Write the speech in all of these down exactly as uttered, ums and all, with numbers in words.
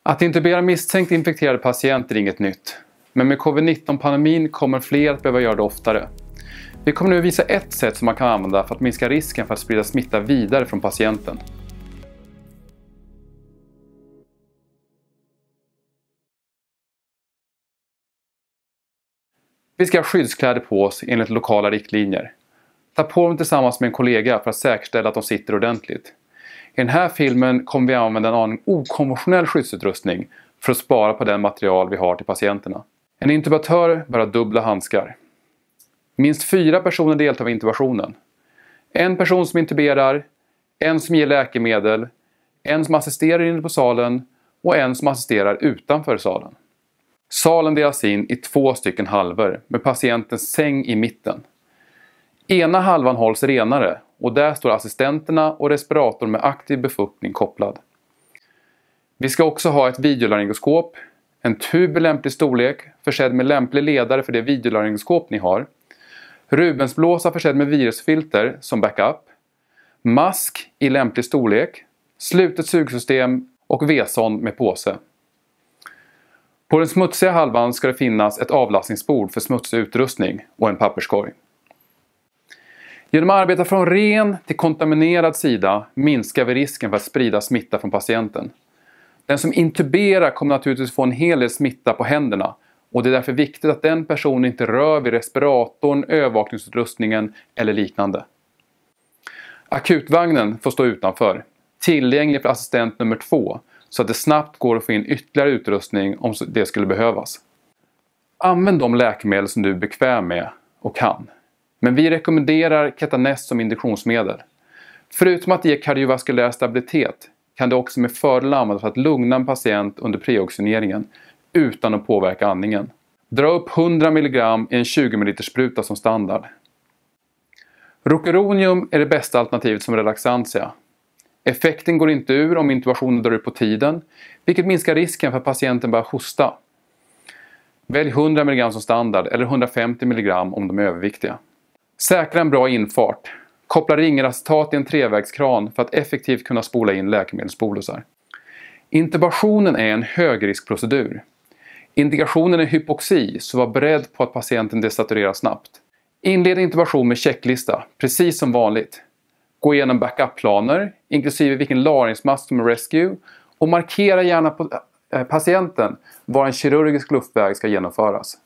Att intubera misstänkt infekterade patienter är inget nytt. Men med covid nitton-pandemin kommer fler att behöva göra det oftare. Vi kommer nu visa ett sätt som man kan använda för att minska risken för att sprida smitta vidare från patienten. Vi ska ha skyddskläder på oss enligt lokala riktlinjer. Ta på dem tillsammans med en kollega för att säkerställa att de sitter ordentligt. I den här filmen kommer vi använda en aning okonventionell skyddsutrustning för att spara på den material vi har till patienterna. En intubatör bör ha dubbla handskar. Minst fyra personer deltar vid intubationen. En person som intuberar, en som ger läkemedel, en som assisterar inne på salen och en som assisterar utanför salen. Salen delas in i två stycken halvor med patientens säng i mitten. Ena halvan hålls renare och där står assistenterna och respiratorn med aktiv befuktning kopplad. Vi ska också ha ett videolaryngoskop, en tub i lämplig storlek försedd med lämplig ledare för det videolaryngoskop ni har, Rubensblåsa försedd med virusfilter som backup, mask i lämplig storlek, slutet sugsystem och V-sond med påse. På den smutsiga halvan ska det finnas ett avlastningsbord för smutsig utrustning och en papperskorg. Genom att arbeta från ren till kontaminerad sida minskar vi risken för att sprida smitta från patienten. Den som intuberar kommer naturligtvis få en hel del smitta på händerna och det är därför viktigt att den personen inte rör vid respiratorn, övervakningsutrustningen eller liknande. Akutvagnen får stå utanför, tillgänglig för assistent nummer två så att det snabbt går att få in ytterligare utrustning om det skulle behövas. Använd de läkemedel som du är bekväm med och kan. Men vi rekommenderar Ketanest som injektionsmedel. Förutom att ge kardiovaskulär stabilitet kan det också med fördel användas för att lugna en patient under preoxygeneringen utan att påverka andningen. Dra upp hundra milligram i en tjugo milliliter spruta som standard. Rocuronium är det bästa alternativet som relaxantia. Effekten går inte ur om intubationen drar ut på tiden, vilket minskar risken för att patienten börjar hosta. Välj hundra milligram som standard eller hundrafemtio milligram om de är överviktiga. Säkra en bra infart. Koppla ringracetat i en trevägskran för att effektivt kunna spola in läkemedelsbolusar. Intubationen är en högriskprocedur. Indikationen är hypoxi, så var beredd på att patienten desaturerar snabbt. Inled intubation med checklista, precis som vanligt. Gå igenom backup-planer, inklusive vilken laringsmask som är rescue, och markera gärna på patienten var en kirurgisk luftväg ska genomföras.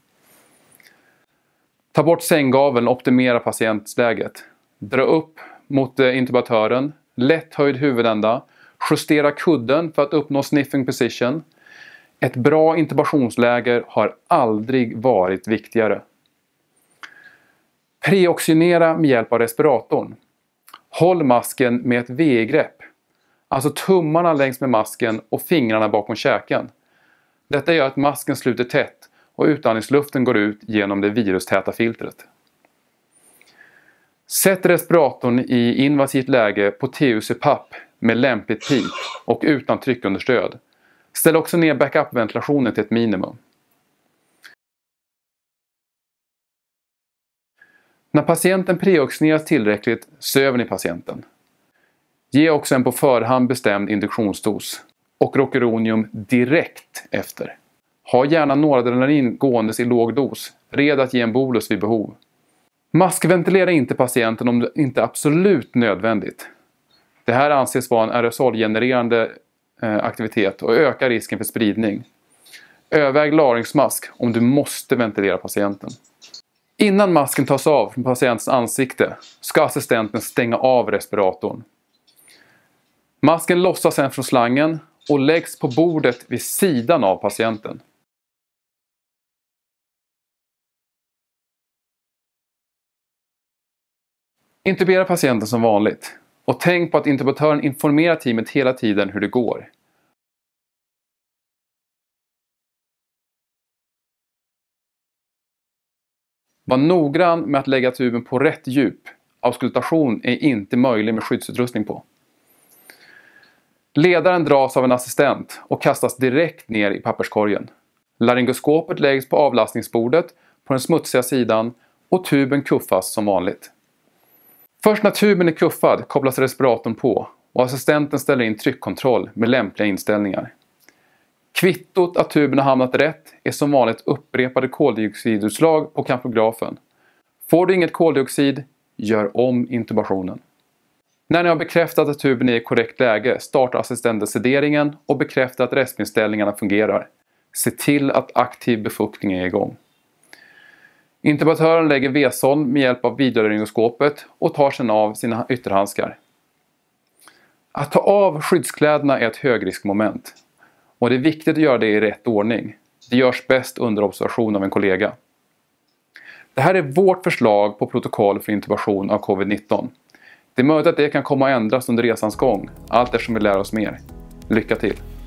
Ta bort sänggaveln och optimera patientläget. Dra upp mot intubatören, lätt höjd huvudända, justera kudden för att uppnå sniffing position. Ett bra intubationsläge har aldrig varit viktigare. Preoxygenera med hjälp av respiratorn. Håll masken med ett V-grepp, alltså tummarna längs med masken och fingrarna bakom käken. Detta gör att masken sluter tätt och utandningsluften går ut genom det virustäta filtret. Sätt respiratorn i invasivt läge på T U C-papp med lämpligt pip och utan tryckunderstöd. Ställ också ner backup-ventilationen till ett minimum. När patienten preoxygeneras tillräckligt söver ni patienten. Ge också en på förhand bestämd induktionsdos och rocuronium direkt efter. Ha gärna noradrenalin gåendes i låg dos, redo att ge en bolus vid behov. Maskventilera inte patienten om det inte är absolut nödvändigt. Det här anses vara en aerosolgenererande aktivitet och ökar risken för spridning. Överväg laringsmask om du måste ventilera patienten. Innan masken tas av från patientens ansikte ska assistenten stänga av respiratorn. Masken lossas sedan från slangen och läggs på bordet vid sidan av patienten. Intubera patienten som vanligt och tänk på att intubatören informerar teamet hela tiden hur det går. Var noggrann med att lägga tuben på rätt djup. Auskultation är inte möjlig med skyddsutrustning på. Ledaren dras av en assistent och kastas direkt ner i papperskorgen. Laryngoskopet läggs på avlastningsbordet på den smutsiga sidan och tuben kuffas som vanligt. Först när tuben är kuffad kopplas respiratorn på och assistenten ställer in tryckkontroll med lämpliga inställningar. Kvittot att tuben har hamnat rätt är som vanligt upprepade koldioxidutslag på kampografen. Får du inget koldioxid, gör om intubationen. När ni har bekräftat att tuben är i korrekt läge startar assistenten sederingen och bekräftar att respinställningarna fungerar. Se till att aktiv befuktning är igång. Intubatören lägger V-sån med hjälp av videorengoskopet och tar sedan av sina ytterhandskar. Att ta av skyddskläderna är ett högriskmoment. Och det är viktigt att göra det i rätt ordning. Det görs bäst under observation av en kollega. Det här är vårt förslag på protokoll för intubation av covid nitton. Det är möjligt att det kan komma att ändras under resans gång, allt eftersom vi lär oss mer. Lycka till!